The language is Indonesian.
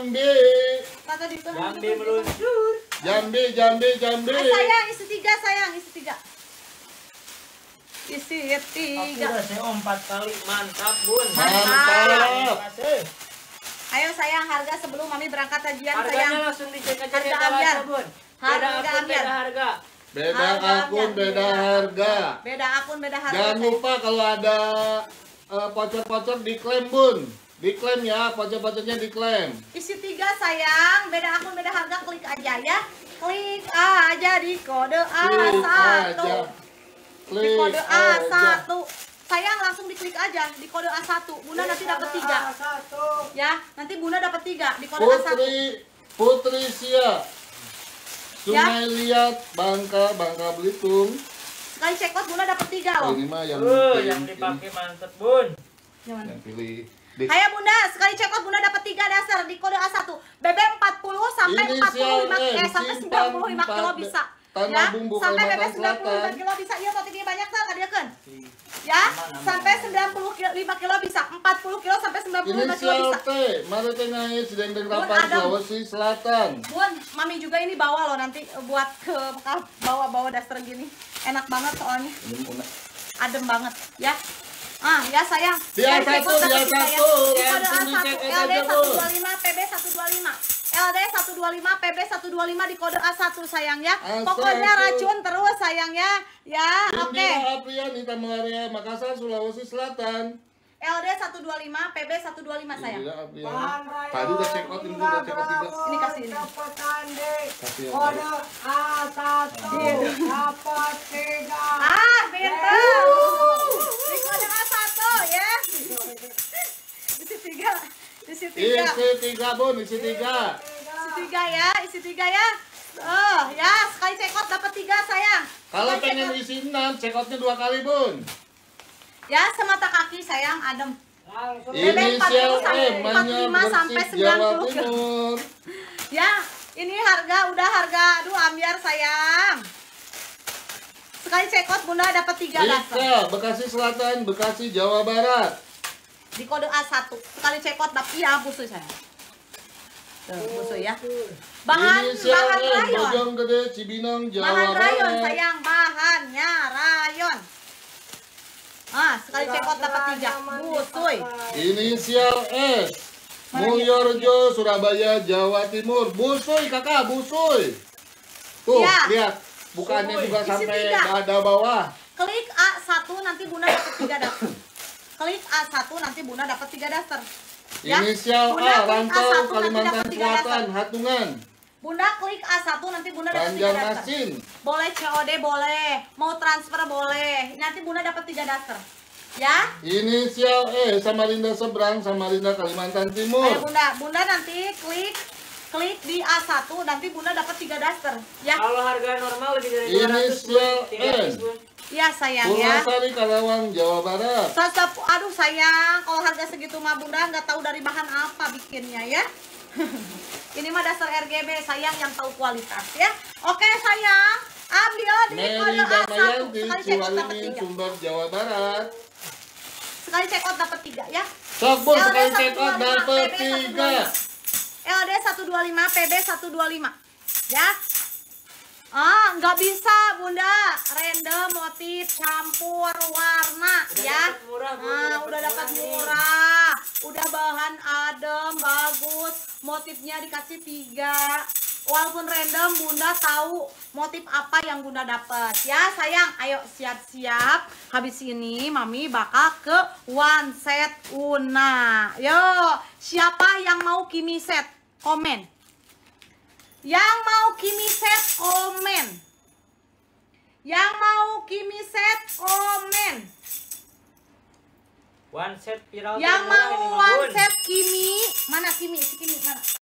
Jambi. Jambi meluncur. Jambi. Sayang, isi 3 sayang, isi 3. Isi 3. Aku udah SEO 4 kali, mantap bun. Mantap. Ayo sayang, harga sebelum mami berangkat hajian sayang. Harganya langsung dicek aja di Harga ambiar. bun. Harga Beda akun, ambiar. beda harga. Beda akun, beda harga. Beda akun, beda harga. Jangan lupa kalau ada pocor-pocor diklaim bun. Diklaim ya, pocor-pocornya diklaim. Isi 3 sayang, beda akun, beda harga, klik aja ya. Klik aja di kode Klik A1. aja. Di Klik kode aja. A1. Sayang langsung diklik aja di kode A1. Bunda nanti dapat 3. Ya, nanti Bunda dapat 3 di kode A1. Putri Sia. Sungai Liat, Bangka Belitung. Sekali cekot Bunda dapat 3 loh. Ini mah yang Yang dipakai mantep bun. yang pilih. Ayo Bunda, sekali cekot Bunda dapat 3 dasar di kode A1. BB 40 sampai 45 sampai 95 kilo bisa. Tanah Ya, Bumbu sampai BB Kalimantan 95 Selatan. kilo bisa. Iya, totiknya banyak kan kadieukeun. Ya, sampai 95 kilo bisa. 40 kilo sampai 95 kilo Inisial bisa. T, Maretengahnya Sedendeng Bun, Rapan, Adam. Sulawesi Selatan. Bun, mami juga ini bawa loh nanti buat ke bekal bawa daster gini. Enak banget soalnya. Adem banget, ya. Ya sayang. Dia Sekali satu, cekot dia dapat 3 ya. satu. Di kode Langsung A1 dicek LD aja, Bun. 125 PB 125. LD 125 PB 125 di kode A1 sayang ya. A1. Pokoknya racun terus sayang ya. Ya, oke. Indira Aprian, Nita Malaria, Makassar, Sulawesi Selatan. LD 125 PB 125 sayang. Indira Aprian. Tadi udah check out, ini udah check out 3. Ini kasih ini. Kasih yang Kode baru. A1 dapat 3. Pintar. Di kode A1 ya. Isi 3. Isi 3. Isi 3 bun, isi 3. Isi 3 ya, isi 3 ya. Ya, sekali cekot dapat 3 sayang. Kalau Sekali pengen cekot. isi 6, check outnya 2 kali bun. Ya, semata kaki sayang adem. Langsung Inisial 40 sampai M, Manyar 45 sampai Bersih, Jawa 90. Timur. Ya, ini harga udah harga aduh ambiar sayang. Sekali cekot Bunda dapat 3 dasar. Rika, Bekasi Selatan, Bekasi, Jawa Barat. Di kode A1. Sekali cekot dapat iya busui sayang. Tuh, busui ya. Bahan Inisial M, rayon. Bojonggede, Cibinong, Jawa Bahan rayon Barat. sayang, bahannya rayon. Sekali cekot dapat 3. Busui. Inisial S, Mulyorjo, Surabaya, Jawa Timur. Busui kakak, busui. Tuh, Ya. lihat. Bukannya juga Isi sampai 3. dada bawah. Klik A1 nanti Bunda dapat 3 dasar. Klik A1 nanti Bunda dapat 3 dasar. Ya. Inisial Bunda A, klik Rantau, A1 nanti Kalimantan dapat 3 dasar. Selatan, Hatungan, Bunda klik A1 nanti Bunda dapat 3 dasar. Banjarmasin. Boleh COD boleh, mau transfer boleh. Nanti Bunda dapat 3 dasar. Ya. Inisial E, Samarinda Seberang, Samarinda, Kalimantan Ayo Timur. Bunda nanti klik di A1 nanti Bunda dapat 3 dasar. Ya. Kalau harga normal lebih dari 200 Inisial bun. 300 N. bun. Ya sayang ya. Purwasari, Karawang, Jawa Barat. Aduh sayang, kalau harga segitu mah Bunda nggak tahu dari bahan apa bikinnya ya. Ini mah dasar RGB sayang yang tahu kualitas ya. Oke sayang, ambil di Mary kode A1. Damayanti, Sekali cekot dapat Ciwalini, 3. Sumber, Jawa Barat. Sekali cekot dapat 3 ya. Sok bun, LD sekali check 125, out dapat PB 3. 125. LD 125, PB 125. Ya. Nggak bisa Bunda. Random motif campur warna ya. Dapat murah, Bun. Udah dapat murah. Udah bahan adem, bagus. Motifnya dikasih 3. Walaupun random, Bunda tahu motif apa yang Bunda dapat. Ya sayang, ayo siap-siap. Habis ini Mami bakal ke one set Una. Yo, siapa yang mau Kimi set? Komen. Yang mau Kimi set, komen. Yang mau Kimi set, komen. One set viral Yang termurah ini, mau mah, one Bun. set Kimi, mana Kimi? Si Kimi mana?